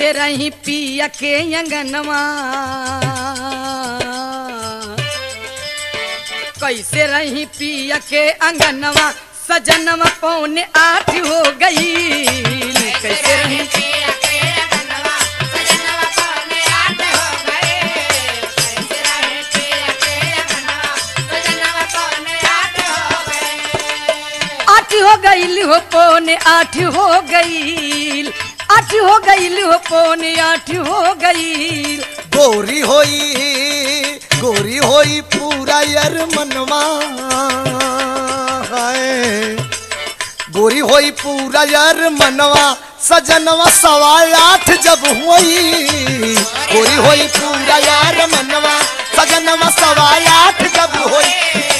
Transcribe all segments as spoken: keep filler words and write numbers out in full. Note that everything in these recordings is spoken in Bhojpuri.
कैसे रही पिया के अंगनवा, कैसे रही पिया के अंगनवा, सजनवा पौने आठ हो गई। कैसे रही पिया के अंगनवा, सजनवा पौने आठ हो गए। कैसे रही पिया के अंगनवा, सजनवा पौने आठ हो गए। आठ हो गई हो पौने आठ हो गई, आठ हो गई हो पौने आठ हो गई। गोरी होई गोरी होई पूरा यार मनवा है, गोरी होई पूरा यार मनवा, सजनवा सवा आठ जब हुई। गोरी होई पूरा यार मनवा, सजनवा सवा आठ जब हुई।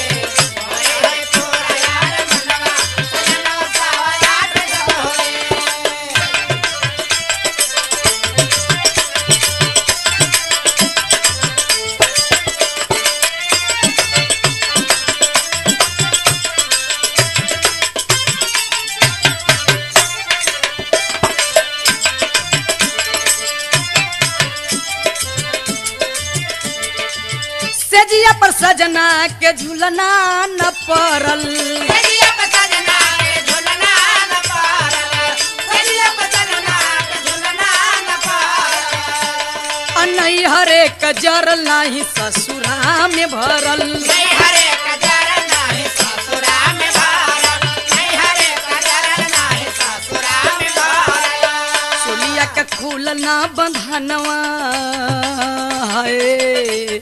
सेजिया पर सजना के झूलना न परल, सजिया पर सजना के झूलना न परल। सजिया पर सजना के झूलना न परल। अनई हरे कजर नाही ससुरा में भरल। नहीं हरे कजर नाही ससुरा में भरल। नहीं हरे कजर नाही ससुरा में भरल। चोलिया के खुलना बंधनवा है,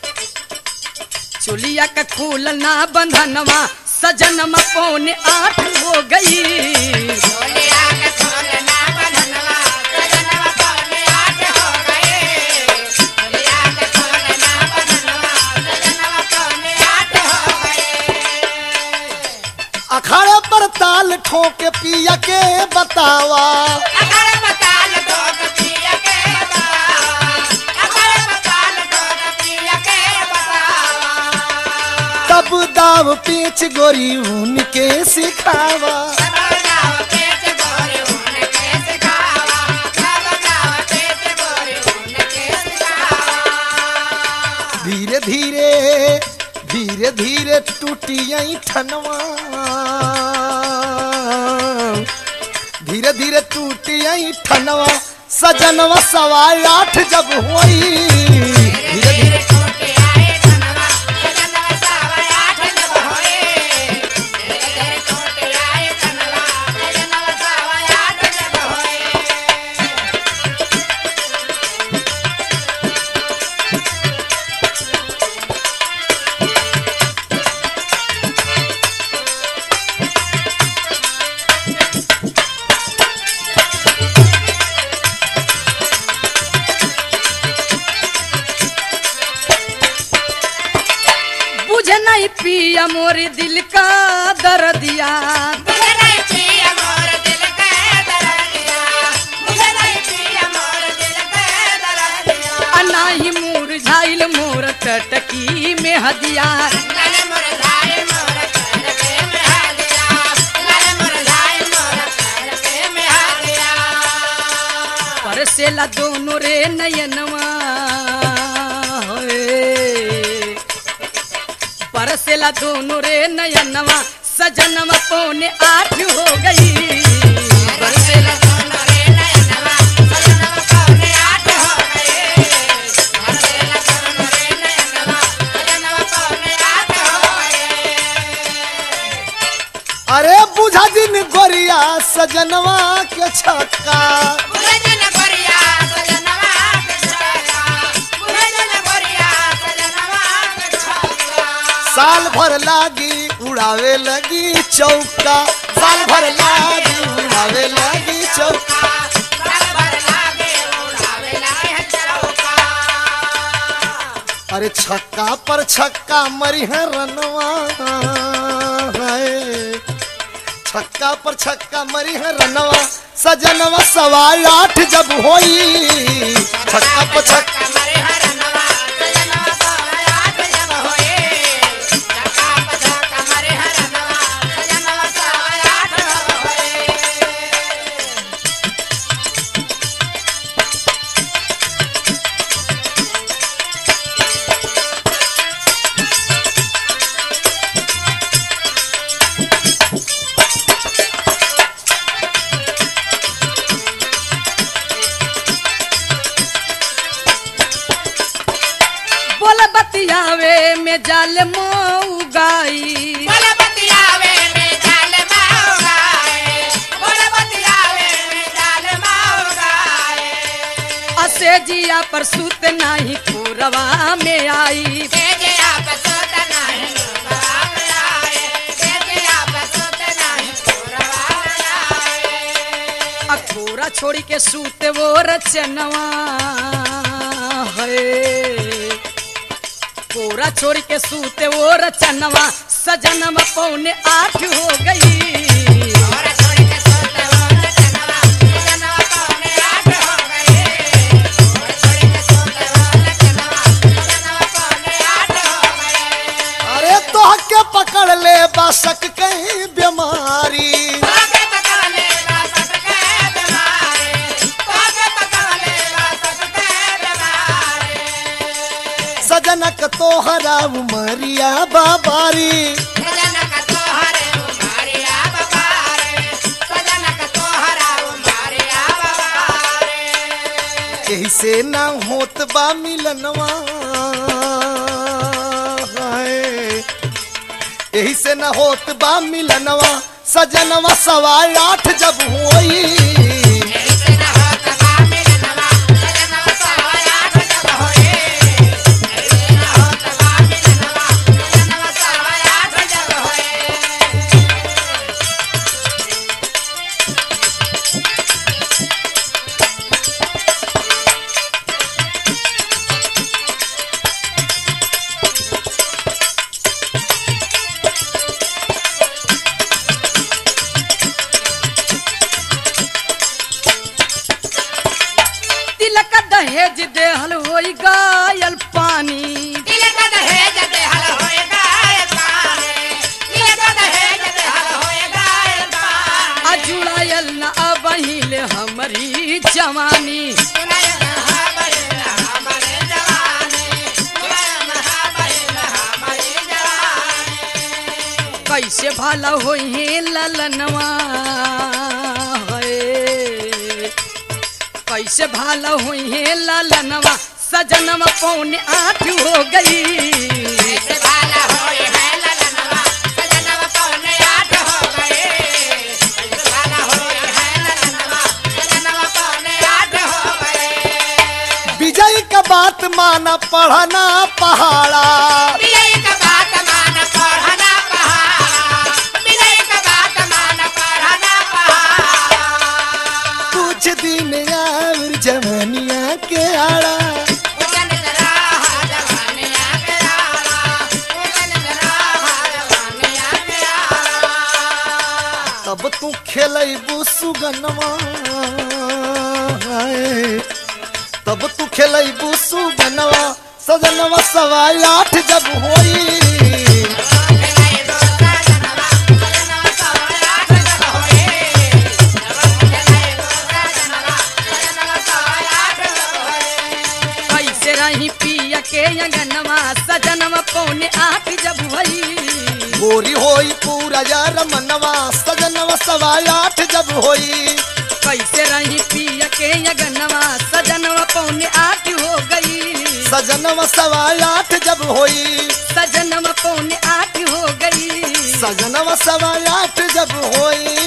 चोलिया का खुलना बंधनवा, सजनमा पौने आठ हो गई। चोलिया के खुलना बंधनवा, सजनवा पौने आठ हो गए। चोलिया के खुलना बंधनवा, सजनवा पौने आठ हो गए। अखाड़े पर ताल ठोके पिया के बतावा, अगर बताल ठोक पिया के बतावा। अगर बताल ठोक पिया के बतावा। तब दाव पेच गोरी उनके सिखावा। तब दाव पेच गोरी उनके सिखावा। तब दाव पेच गोरी उनके सिखावा। धीरे धीरे धीरे धीरे टूटी ठनवा, धीरे धीरे टूटी ठनवा, सजनवा सवा आठ जब हुई। धीरे धीरे टूटे आए धनवा, सजनवा सवा आठ जब होए। धीरे धीरे टूटे आए धनवा, सजनवा सवा आठ जब होए। बुझे नहीं पिया मोरे दिल का दर्दिया, मुझे नहीं पिया मोर दिल के दर्दिया। मुझे नहीं पिया मोर दिल के दर्दिया। अनाही मुरझाइल मोर टटकी में हदिया। गले मुरझाए मोर टटके में हालिया। गले मुरझाए मोर टटके में हालिया। परसेला दोनों रे नयनवा होए, परसेला दोनों रे नयनवा, सजनवा पौने आठ हो गई। परसेला दोनों रे नयनवा, सजनवा पौने आठ हो गए। परसेला दोनों रे नयनवा, सजनवा पौने आठ हो गए। अरे बुझा दिन गोरिया सजनवा के छक्का, बुझन गोरिया सजनवा के छक्का। बुझन गोरिया सजनवा के छक्का। साल भर लागी उड़ावे लगी चौका, साल भर लागी उड़ावे लगी चौका। साल भर लागे उड़ावे लागे चौका। अरे छक्का पर छक्का मरी है रनवा है, छक्का पर छक्का मरी है रनवा, सजनवा सवा आठ जब होई। छक्का पर छक्का मरे हरनवा, सजनवा सवा आठ जब होए। छक्का पर छक्का मरे हरनवा, सजनवा सवा आठ जब होए। में जाल मऊ गाई बोल बतियावे में जाल माओ गाए बोल बतियावे में जाल माओ गाए असे जिया पर सूत नाही कोरवा में आई तेजे आप सोत नहीं बाप आए तेजे आप सोत नहीं पुरवा आए अखोरा छोड़ी के सूते वो रचनवा है कोरा छोड़ी के सूते वो रचनवा सजनवा पौने आठ हो गई और छोड़ के सोत वो रचनवा सजनवा पौने आठ हो गए और छोड़ के सोत वो रचनवा सजनवा पौने आठ हो गए अरे तो के पकड़ ले बासक कहीं बीमारी आगे पकाले बासक के बीमारे आगे पकाले बासक के बीमारे सजनक तोहरा उमरिया बाबारी सजनक तोहरे उमारिया बाबारे सजनक तोहरा उमारिया बाबारे यही से ना होत बा मिलनवा हाय। यही से ना होत बा मिलनवा सजनवा सवा आठ जब होई ऐसे न होत बा मिलनवा सजनवा सवा आठ जब होए ऐसे न होत बा मिलनवा सजनवा सवा आठ जब होए तिलक दहेज देहल होई गायल पानी तिलक दहेज देहल होए गाय पारे तिलक दहेज देहल होए गाय पारे अजुड़ायल न अबहिल हमरी जवानी सुनाय महाबली हमारे जवानी सुनाय महाबली हमारे जवानी कैसे भला होई ललनवा है कैसे भाला हुई ललनवा सजनवा पौने आठ हो गई ऐसे भाला होए है ललनवा सजनवा पौने आठ हो गए ऐसे भाला होए है ललनवा सजनवा पौने आठ हो गए विजय का बात माना पढ़ना पहाड़ा विजय का बात मान पढ़ना पहाड़ा विजय का बात मान पढ़ना पहाड़ा कुछ दिन और जवानिया के आड़ा उजन जरा जवानिया के आला उजन जरा जवानिया के आला तब तू खेलबू सुगनवा हाय। तब तू खेलबू सुगनवा सजनवा सवा आठ जब होई खेलाई दोसा जनवा सजनवा सवा आठ जब होए खेलाई दोसा जनवा सजनवा सवा आठ जब होए कैसे रही पिया के अंगनवा सजनवा पौने आठ जब भई गोरी होई पूरा यार मनवा सजनवा सवा आठ जब होई कैसे रही पिया के अंगनवा सजनवा पौने आठ हो गई सजनवा सवा आठ जब होई सजनवा पौने आठ हो गई सजनवा सवा आठ जब होई